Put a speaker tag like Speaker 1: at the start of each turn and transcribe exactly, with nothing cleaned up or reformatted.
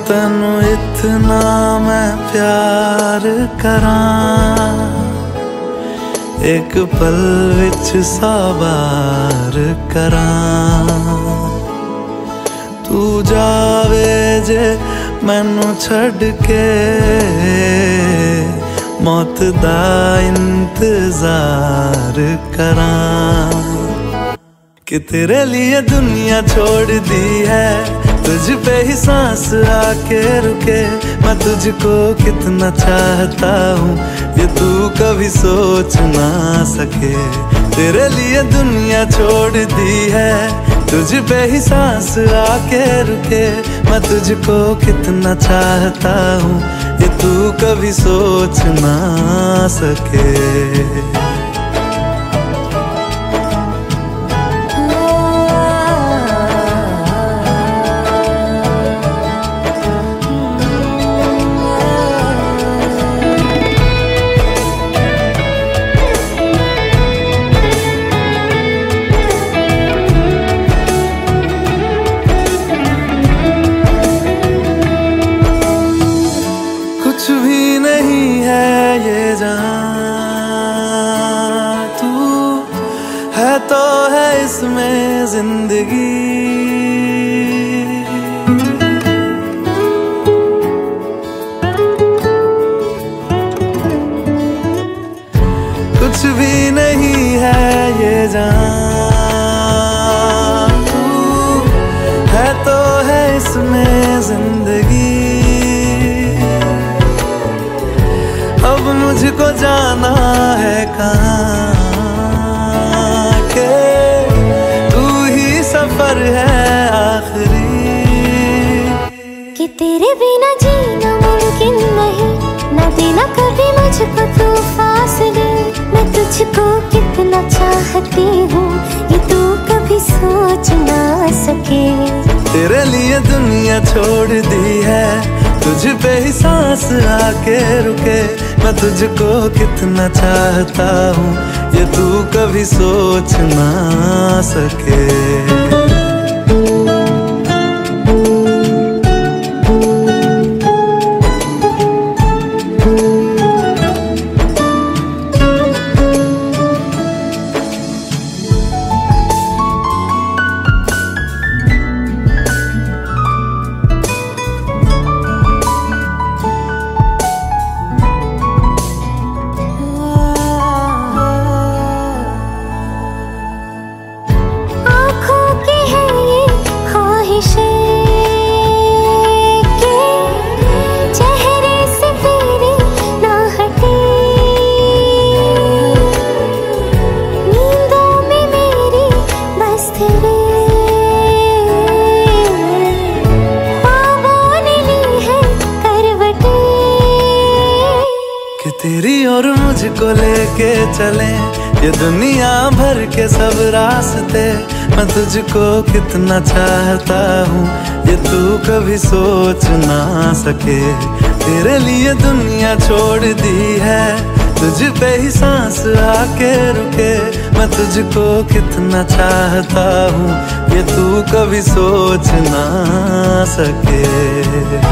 Speaker 1: तैनू इतना मैं प्यार करां, एक पल विच सौ बार करां। तू जावे जे मैनू छड़ के, मौत दा इंतजार करां। कि तेरे लिए दुनिया छोड़ दी है, तुझ पे ही सांस आके रुके। मैं तुझको कितना चाहता हूँ ये तू कभी सोच ना सके। तेरे लिए दुनिया छोड़ दी है, तुझ पे ही सांस आके रुके। मैं तुझको कितना चाहता हूँ ये तू कभी सोच ना सके। कुछ भी नहीं है ये जहां, तू है तो है इसमें जिंदगी। कुछ भी नहीं है ये जहां, तू है तो है इसमें जिंदगी। अब मुझको जाना है कहाँ के तू ही सफर है आखिरी।
Speaker 2: कि तेरे बिना जीना मुमकिन नहीं, न देना कभी मुझको तू फासले। मैं तुझको कितना चाहती हूँ ये तू कभी सोच ना सके।
Speaker 1: तेरे लिए दुनिया छोड़ दी है, तुझ पे ही सांस आके रुके। मैं तुझको कितना चाहता हूँ ये तू कभी सोच ना सके। तेरी और मुझको लेके चले ये दुनिया भर के सब रास्ते। मैं तुझको कितना चाहता हूँ ये तू कभी सोच ना सके। तेरे लिए दुनिया छोड़ दी है, तुझ पे ही सांस आके रुके। मैं तुझको कितना चाहता हूँ ये तू कभी सोच ना सके।